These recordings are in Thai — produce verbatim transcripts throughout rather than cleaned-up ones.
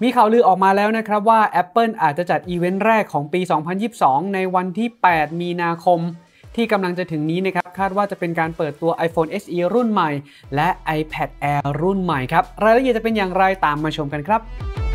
มีข่าวลือออกมาแล้วนะครับว่า Apple อาจจะจัดอีเวนต์แรกของปี สองพันยี่สิบสอง ในวันที่ แปด มีนาคมที่กำลังจะถึงนี้นะครับคาดว่าจะเป็นการเปิดตัว iPhone เอส อี รุ่นใหม่และ iPad Air รุ่นใหม่ครับรายละเอียดจะเป็นอย่างไรตามมาชมกันครับ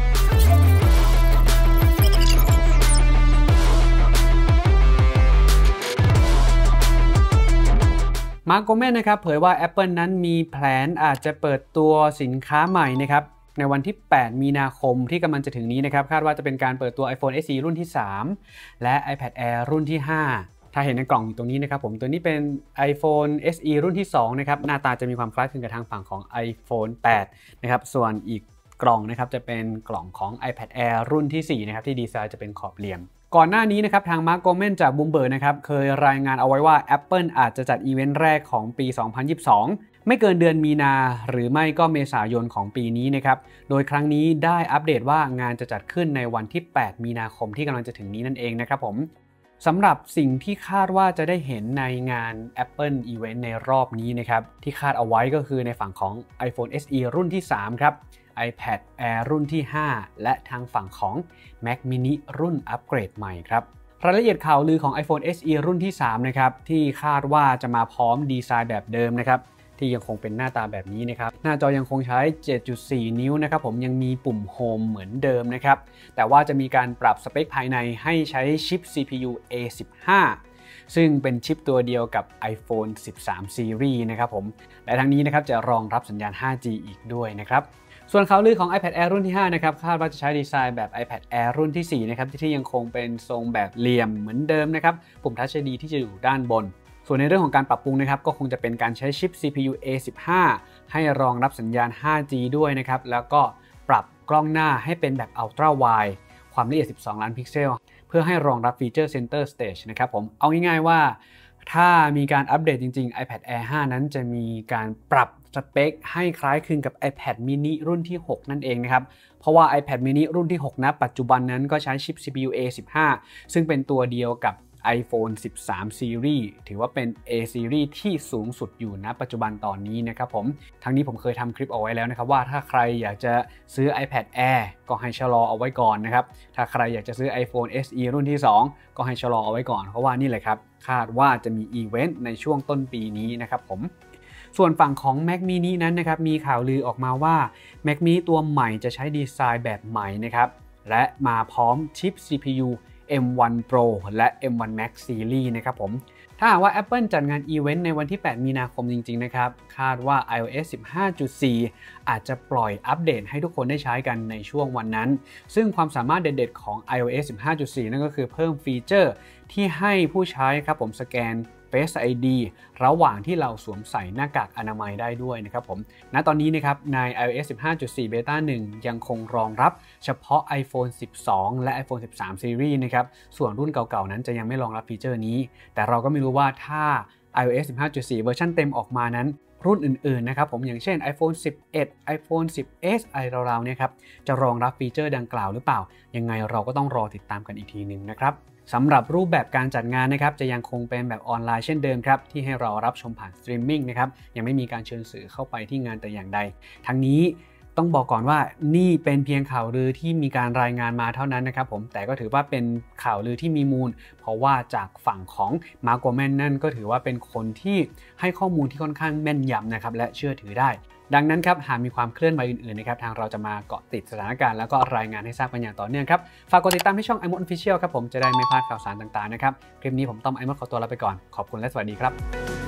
มาร์ค โกแมนนะครับเผยว่า Apple นั้นมีแผนอาจจะเปิดตัวสินค้าใหม่นะครับในวันที่ แปด มีนาคมที่กำลังจะถึงนี้นะครับคาดว่าจะเป็นการเปิดตัว iPhone เอส อี รุ่นที่ สาม และ iPad Air รุ่นที่ ห้า ถ้าเห็นในกล่องอยู่ตรงนี้นะครับผมตัวนี้เป็น iPhone เอส อี รุ่นที่ สอง นะครับหน้าตาจะมีความคล้ายคลึงกับทางฝั่งของ iPhone แปด นะครับส่วนอีกกล่องนะครับจะเป็นกล่องของ iPad Air รุ่นที่ สี่ นะครับที่ดีไซน์จะเป็นขอบเหลี่ยมก่อนหน้านี้นะครับทางมาร์ค โกแมนจากบูมเบิร์กนะครับเคยรายงานเอาไว้ว่า Apple อาจจะจัดอีเวนต์แรกของปี สองพันยี่สิบสอง ไม่เกินเดือนมีนาหรือไม่ก็เมษายนของปีนี้นะครับโดยครั้งนี้ได้อัปเดตว่างานจะจัดขึ้นในวันที่ แปด มีนาคมที่กำลังจะถึงนี้นั่นเองนะครับผมสำหรับสิ่งที่คาดว่าจะได้เห็นในงาน Apple Event ในรอบนี้นะครับที่คาดเอาไว้ก็คือในฝั่งของ iPhone เอส อี รุ่นที่ สาม ครับ iPad Air รุ่นที่ ห้า และทางฝั่งของ Mac Mini รุ่นอัปเกรดใหม่ครับรายละเอียดข่าวลือของ iPhone เอส อี รุ่นที่ สาม นะครับที่คาดว่าจะมาพร้อมดีไซน์แบบเดิมนะครับที่ยังคงเป็นหน้าตาแบบนี้นะครับหน้าจอยังคงใช้ เจ็ดจุดสี่ นิ้วนะครับผมยังมีปุ่มโฮมเหมือนเดิมนะครับแต่ว่าจะมีการปรับสเปคภายในให้ใช้ชิป ซี พี ยู เอ สิบห้า ซึ่งเป็นชิปตัวเดียวกับ iPhone สิบสาม Series นะครับผมและทั้งนี้นะครับจะรองรับสัญญาณ ห้าจี อีกด้วยนะครับส่วนข่าวลือของ iPad Air รุ่นที่ ห้า นะครับคาดว่าจะใช้ดีไซน์แบบ iPad Air รุ่นที่ สี่ นะครับที่ยังคงเป็นทรงแบบเหลี่ยมเหมือนเดิมนะครับปุ่ม Touch ไอ ดี ที่จะอยู่ด้านบนส่วนในเรื่องของการปรับปรุงนะครับก็คงจะเป็นการใช้ชิป ซี พี ยู เอ สิบห้า ให้รองรับสัญญาณ ห้าจี ด้วยนะครับแล้วก็ปรับกล้องหน้าให้เป็นแบบ Ultra Wide ความละเอียดสิบสองล้านพิกเซลเพื่อให้รองรับฟีเจอร์ Center Stage นะครับผมเอาง่ายๆว่าถ้ามีการอัปเดตจริงๆ iPad Air ห้า นั้นจะมีการปรับสเปคให้คล้ายคลึงกับ iPad mini รุ่นที่ หก นั่นเองนะครับเพราะว่า iPad mini รุ่นที่ หก ณ ปัจจุบันนั้นก็ใช้ชิป ซี พี ยู เอ สิบห้า ซึ่งเป็นตัวเดียวกับ iPhone สิบสาม Series ถือว่าเป็น A Series ที่สูงสุดอยู่ณปัจจุบันตอนนี้นะครับผมทั้งนี้ผมเคยทำคลิปเอาไว้แล้วนะครับว่าถ้าใครอยากจะซื้อ iPad Air ก็ให้ชะลอเอาไว้ก่อนนะครับถ้าใครอยากจะซื้อ iPhone เอส อี รุ่นที่ สอง ก็ให้ชะลอเอาไว้ก่อนเพราะว่านี่แหละครับคาดว่าจะมีอีเวนต์ในช่วงต้นปีนี้นะครับผมส่วนฝั่งของ Mac Mini นั้นนะครับมีข่าวลือออกมาว่า Mac Mini ตัวใหม่จะใช้ดีไซน์แบบใหม่นะครับและมาพร้อมชิป ซี พี ยู เอ็ม วัน Pro และ เอ็ม วัน Max Series นะครับผมถ้าหากว่า Apple จัดงานอีเวนต์ในวันที่ แปด มีนาคมจริงๆนะครับคาดว่า iOS สิบห้าจุดสี่ อาจจะปล่อยอัปเดตให้ทุกคนได้ใช้กันในช่วงวันนั้นซึ่งความสามารถเด็ดๆของ iOS สิบห้าจุดสี่ นั่นก็คือเพิ่มฟีเจอร์ที่ให้ผู้ใช้ครับผมสแกนFace ไอ ดี ระหว่างที่เราสวมใส่หน้ากากอนามัยได้ด้วยนะครับผมณตอนนี้นะครับใน iOS สิบห้าจุดสี่ Beta หนึ่ง ยังคงรองรับเฉพาะ iPhone สิบสอง และ iPhone สิบสาม Series นะครับส่วนรุ่นเก่าๆนั้นจะยังไม่รองรับฟีเจอร์นี้แต่เราก็ไม่รู้ว่าถ้า iOS สิบห้าจุดสี่ เวอร์ชันเต็มออกมานั้นรุ่นอื่นๆนะครับผมอย่างเช่น iPhone สิบเอ็ด iPhone สิบเอส อะไรราวๆเนี่ยครับจะรองรับฟีเจอร์ดังกล่าวหรือเปล่ายังไงเราก็ต้องรอติดตามกันอีกทีนึงนะครับสำหรับรูปแบบการจัดงานนะครับจะยังคงเป็นแบบออนไลน์เช่นเดิมครับที่ให้เรารับชมผ่านสตรีมมิ่งนะครับยังไม่มีการเชิญสื่อเข้าไปที่งานแต่อย่างใดทั้งนี้ต้องบอกก่อนว่านี่เป็นเพียงข่าวลือที่มีการรายงานมาเท่านั้นนะครับผมแต่ก็ถือว่าเป็นข่าวลือที่มีมูลเพราะว่าจากฝั่งของมาร์ค โกแมนนั่นก็ถือว่าเป็นคนที่ให้ข้อมูลที่ค่อนข้างแม่นยำนะครับและเชื่อถือได้ดังนั้นครับหากมีความเคลื่อนไหวอื่นๆนะครับทางเราจะมาเกาะติดสถานการณ์แล้วก็รายงานให้ทราบกันอย่างต่อเนื่องครับฝากกดติดตามที่ช่อง iMode Official ครับผมจะได้ไม่พลาดข่าวสารต่างๆนะครับคลิปนี้ผมต้อม iMode ขอตัวลาไปก่อนขอบคุณและสวัสดีครับ